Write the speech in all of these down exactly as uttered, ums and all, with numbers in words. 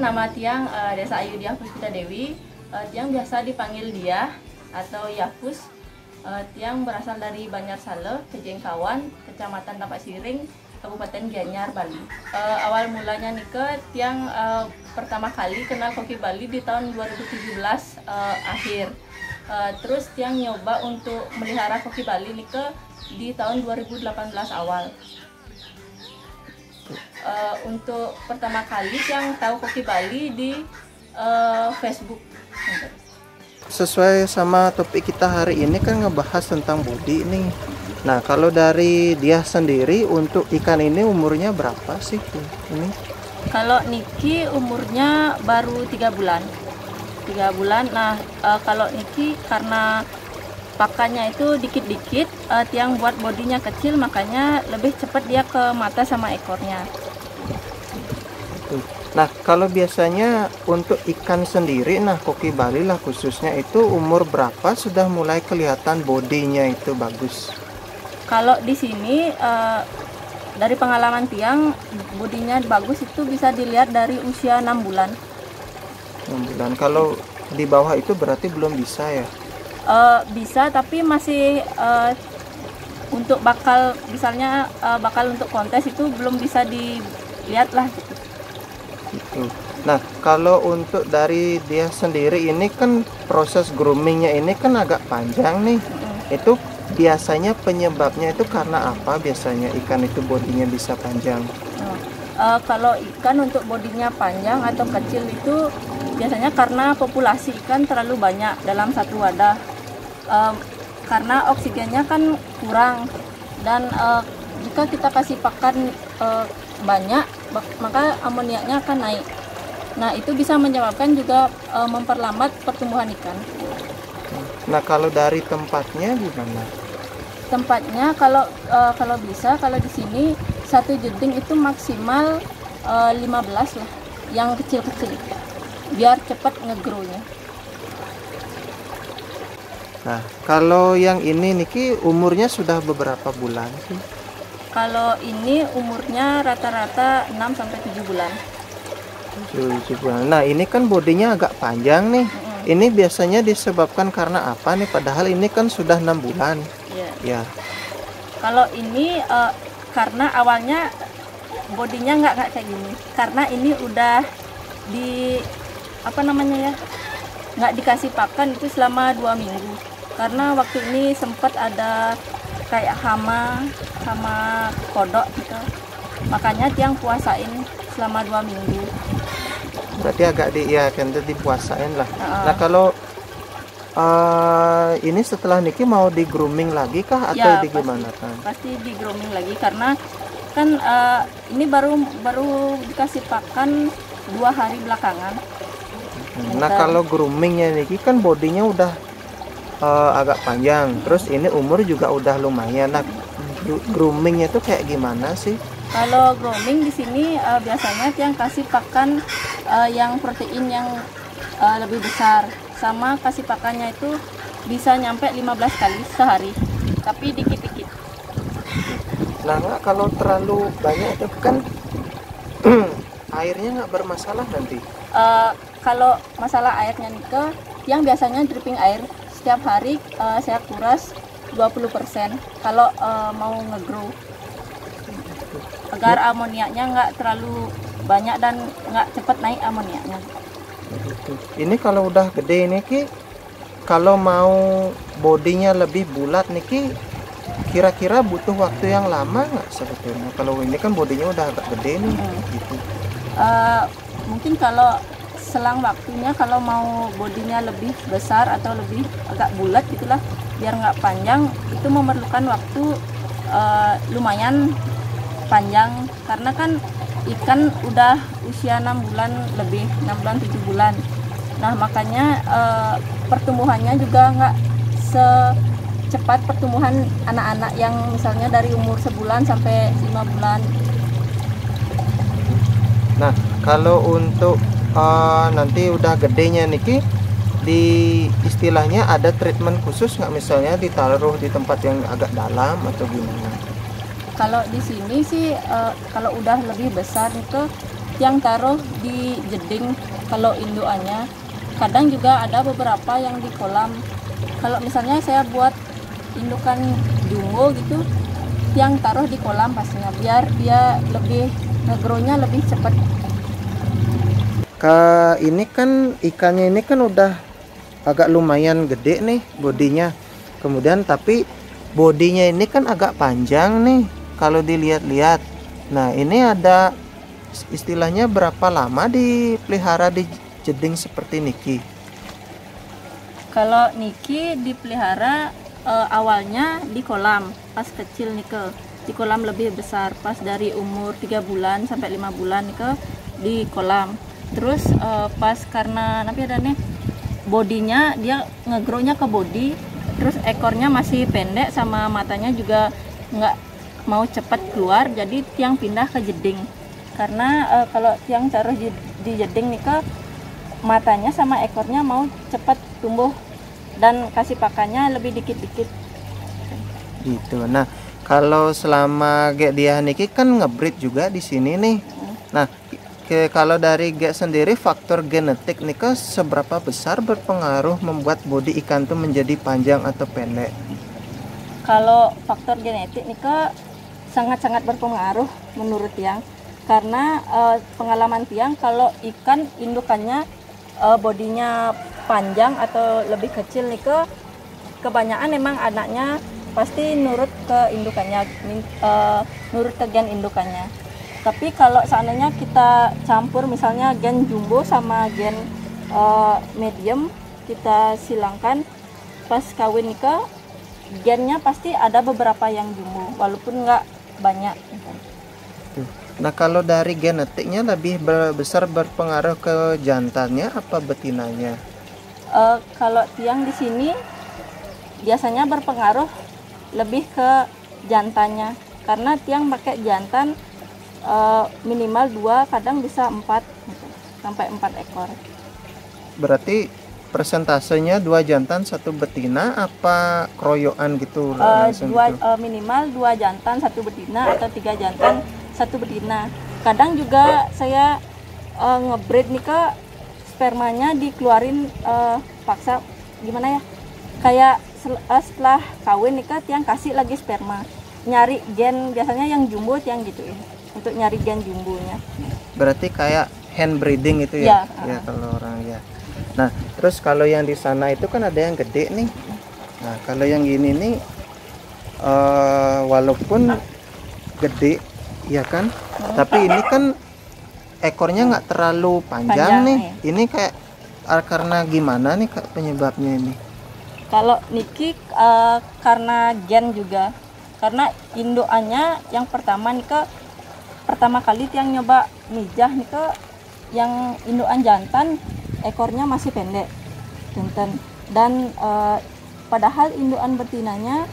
nama Tiang uh, Desa Ayu Diah Puspita Dewi. Uh, Tiang biasa dipanggil Diah atau Yafus. Uh, Tiang berasal dari Banjarsale, Kejengkawan, Kecamatan Tapak Siring, Kabupaten Gianyar, Bali. Uh, awal mulanya nih ke Tiang uh, pertama kali kenal koki Bali di tahun dua ribu tujuh belas uh, akhir. Uh, terus Tiang nyoba untuk melihara koki Bali nih ke di tahun dua ribu delapan belas awal. Uh, untuk pertama kali Tiang tahu koki Bali di uh, Facebook. Sesuai sama topik kita hari ini kan ngebahas tentang body nih. Nah, kalau dari dia sendiri untuk ikan ini umurnya berapa sih ini? Kalau Niki umurnya baru tiga bulan. tiga bulan. Nah, e, kalau Niki karena pakannya itu dikit-dikit, e, Tiang buat bodinya kecil, makanya lebih cepat dia ke mata sama ekornya. Nah, kalau biasanya untuk ikan sendiri, nah koki Bali lah khususnya itu umur berapa sudah mulai kelihatan bodinya itu bagus? Kalau di sini e, dari pengalaman Tiang, bodinya bagus itu bisa dilihat dari usia enam bulan. enam bulan. Kalau di bawah itu berarti belum bisa ya? E, bisa, tapi masih e, untuk bakal, misalnya e, bakal untuk kontes itu belum bisa dilihat lah. Gitu. Nah, kalau untuk dari dia sendiri ini kan proses groomingnya ini kan agak panjang nih. Mm. Itu biasanya penyebabnya itu karena apa biasanya ikan itu bodinya bisa panjang? Oh. Uh, kalau ikan untuk bodinya panjang atau kecil itu biasanya karena populasi ikan terlalu banyak dalam satu wadah. Uh, karena oksigennya kan kurang dan uh, jika kita kasih pakan uh, banyak, maka amoniaknya akan naik. Nah, itu bisa menyebabkan juga uh, memperlambat pertumbuhan ikan. Nah, kalau dari tempatnya gimana? Tempatnya kalau uh, kalau bisa kalau di sini satu jeding itu maksimal uh, lima belas lah, yang kecil-kecil, biar cepat nge-grow-nya. Nah, kalau yang ini Niki umurnya sudah beberapa bulan sih? Kalau ini umurnya rata-rata enam sampai tujuh bulan. tujuh bulan. Nah, ini kan bodinya agak panjang nih. Mm-hmm. Ini biasanya disebabkan karena apa nih? Padahal ini kan sudah enam bulan. Iya. Ya. Kalau ini uh, karena awalnya bodinya nggak kayak gini. Karena ini udah di apa namanya ya? Nggak dikasih pakan itu selama dua minggu. Karena waktu ini sempat ada kayak hama sama kodok gitu, makanya Tiang puasain selama dua minggu. Berarti agak di ya kan dipuasain lah. Uh-uh. Nah, kalau uh, ini setelah Niki mau di grooming lagi kah atau ya, di gimana kan? Pasti di grooming lagi karena kan uh, ini baru baru dikasih pakan dua hari belakangan. Hmm. Nah, kalau groomingnya Niki kan bodinya udah uh, agak panjang, terus ini umur juga udah lumayan. Nah, groomingnya itu kayak gimana sih? Kalau grooming di sini uh, biasanya Tiang kasih pakan uh, yang protein yang uh, lebih besar, sama kasih pakannya itu bisa nyampe lima belas kali sehari, tapi dikit-dikit. Nah, nggak kalau terlalu banyak itu kan airnya nggak bermasalah nanti? Uh, kalau masalah airnya nih ke yang biasanya dripping air setiap hari uh, saya kuras dua puluh persen kalau uh, mau nge-grow agar amoniaknya nggak terlalu banyak dan nggak cepat naik amoniaknya. Ini kalau udah gede ini Ki, kalau mau bodinya lebih bulat nih Ki, kira-kira butuh waktu yang lama nggak sebetulnya? Kalau ini kan bodinya udah agak gede nih. Hmm. Gitu. Uh, mungkin kalau selang waktunya kalau mau bodinya lebih besar atau lebih agak bulat gitulah, biar nggak panjang, itu memerlukan waktu uh, lumayan panjang karena kan ikan udah usia enam bulan lebih, enam bulan tujuh bulan. Nah, makanya uh, pertumbuhannya juga nggak secepat pertumbuhan anak-anak yang misalnya dari umur sebulan sampai lima bulan. Nah, kalau untuk uh, nanti udah gedenya Niki, di istilahnya ada treatment khusus nggak, misalnya ditaruh di tempat yang agak dalam atau gimana? Kalau di sini sih uh, kalau udah lebih besar itu tiang taruh di jeding kalau indukannya. Kadang juga ada beberapa yang di kolam. Kalau misalnya saya buat indukan jumbo gitu, tiang taruh di kolam pastinya biar dia lebih ngegrow-nya lebih cepat. Ke ini kan ikannya ini kan udah agak lumayan gede nih bodinya. Kemudian tapi bodinya ini kan agak panjang nih kalau dilihat-lihat. Nah, ini ada istilahnya berapa lama dipelihara di jeding seperti Niki? Kalau Niki dipelihara e, awalnya di kolam pas kecil nih ke di kolam lebih besar pas dari umur tiga bulan sampai lima bulan nih ke di kolam. Terus e, pas karena napi ada nih bodinya dia ngegrow-nya ke body, terus ekornya masih pendek sama matanya juga nggak mau cepat keluar, jadi tiang pindah ke jeding. Karena e, kalau tiang taruh di, di jeding nih ke matanya sama ekornya mau cepat tumbuh dan kasih pakannya lebih dikit-dikit gitu. Nah, kalau selama Gek dia Niki kan ngebreed juga di sini nih. hmm. Nah, ke, kalau dari Gek sendiri faktor genetik nih ke seberapa besar berpengaruh membuat bodi ikan tuh menjadi panjang atau pendek? Kalau faktor genetik nih ke sangat-sangat berpengaruh menurut Tiang, karena eh, pengalaman Tiang kalau ikan indukannya eh, bodinya panjang atau lebih kecil nih ke kebanyakan memang anaknya pasti nurut ke indukannya, eh, nurut ke gen indukannya. Tapi kalau seandainya kita campur misalnya gen jumbo sama gen eh, medium, kita silangkan pas kawin nih ke gennya pasti ada beberapa yang jumbo walaupun nggak banyak. Nah, kalau dari genetiknya lebih besar berpengaruh ke jantannya apa betinanya? Uh, kalau Tiang di sini biasanya berpengaruh lebih ke jantannya, karena Tiang pakai jantan uh, minimal dua, kadang bisa empat gitu, sampai empat ekor. Berarti persentasenya dua jantan satu betina apa keroyokan gitu? Uh, gitu? dua uh, minimal dua jantan satu betina atau tiga jantan satu betina. Kadang juga saya uh, ngebreed nih ke spermanya dikeluarin uh, paksa, gimana ya, kayak sel, uh, setelah kawin nih ke Tiang kasih lagi sperma, nyari gen biasanya yang jumbo Tiang gituin untuk nyari gen jumbonya. Berarti kayak hand breeding itu ya? Ya, ya uh. Kalau orang ya. Nah, terus kalau yang di sana itu kan ada yang gede nih. Nah, kalau yang gini nih uh, walaupun gede ya kan, hmm. tapi ini kan ekornya nggak terlalu panjang, panjang nih. Ya. Ini kayak karena gimana nih Kak penyebabnya ini? Kalau Niki uh, karena gen juga. Karena indukannya yang pertama nih ke pertama kali Tiang nyoba mijah nih ke yang indukan jantan ekornya masih pendek, jantan. Dan uh, padahal indukan betinanya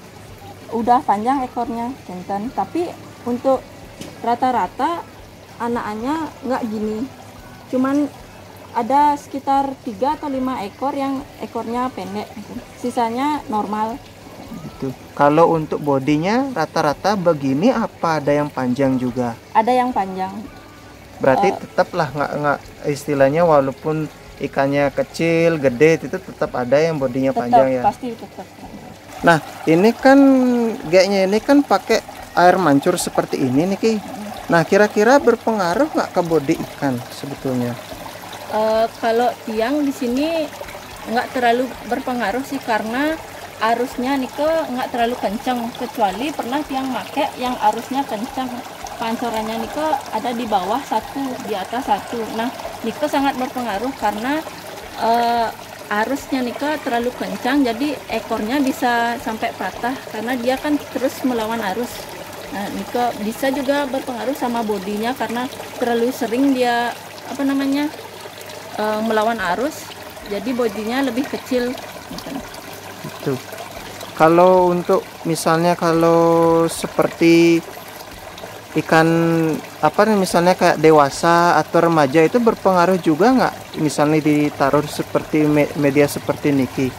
udah panjang ekornya jantan. Tapi untuk rata-rata anak-anaknya nggak gini, cuman ada sekitar tiga atau lima ekor yang ekornya pendek, sisanya normal gitu. Kalau untuk bodinya rata-rata begini apa ada yang panjang juga? Ada yang panjang. Berarti uh, tetaplah nggak nggak istilahnya walaupun ikannya kecil gede itu tetap ada yang bodinya tetap, panjang ya? Pasti tetap. Nah, ini kan Geknya ini kan pakai air mancur seperti ini nih Ki. Nah, kira-kira berpengaruh nggak ke bodi ikan sebetulnya? Uh, kalau Tiang di sini nggak terlalu berpengaruh sih, karena arusnya nih ke nggak terlalu kencang. Kecuali pernah Tiang make yang arusnya kencang, pancorannya nih ke ada di bawah satu, di atas satu. Nah, nih ke sangat berpengaruh karena uh, arusnya nih ke terlalu kencang, jadi ekornya bisa sampai patah karena dia kan terus melawan arus. Nah, Niko bisa juga berpengaruh sama bodinya karena terlalu sering dia apa namanya e, melawan arus, jadi bodinya lebih kecil. Itu. Kalau untuk misalnya kalau seperti ikan apa nih misalnya kayak dewasa atau remaja itu berpengaruh juga nggak? Misalnya ditaruh seperti me media seperti Niki?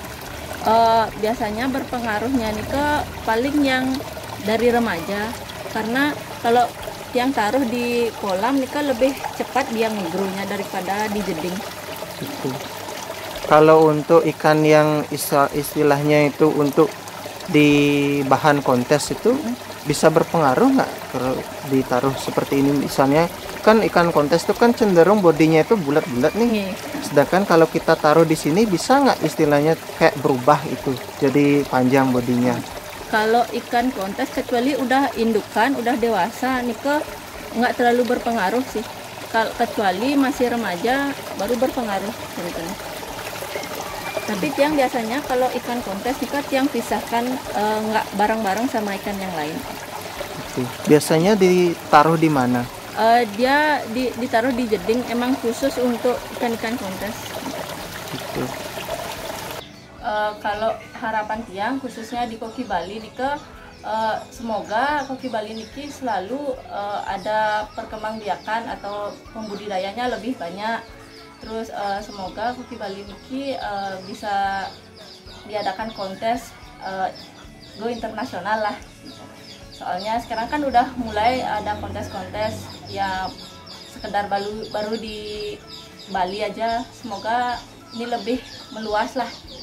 E, biasanya berpengaruhnya Niko paling yang dari remaja, karena kalau tiang taruh di kolam nih kan lebih cepat dia ngegrownya daripada di jeding. Gitu. Kalau untuk ikan yang isa- istilahnya itu untuk di bahan kontes itu bisa berpengaruh nggak kalau ditaruh seperti ini? Misalnya kan ikan kontes itu kan cenderung bodinya itu bulat-bulat nih. Nih, Sedangkan kalau kita taruh di sini bisa nggak istilahnya kayak berubah itu jadi panjang bodinya? kalau ikan kontes kecuali udah indukan, udah dewasa nih ke nggak terlalu berpengaruh sih. Kalau kecuali masih remaja baru berpengaruh sebetulnya. Tapi tiang biasanya kalau ikan kontes nih kan tiang pisahkan eh, nggak bareng-bareng sama ikan yang lain. Gitu. Biasanya ditaruh di mana? Eh, dia di- ditaruh di jeding emang khusus untuk ikan-ikan kontes. Gitu. Eh, kalau harapan tiang khususnya di Koki Bali nih ke eh, semoga Koki Bali niki selalu eh, ada perkembangbiakan atau pembudidayanya lebih banyak. Terus eh, semoga Koki Bali niki eh, bisa diadakan kontes eh, go internasional lah. Soalnya sekarang kan udah mulai ada kontes-kontes yang sekedar baru baru di Bali aja. Semoga ini lebih meluas lah.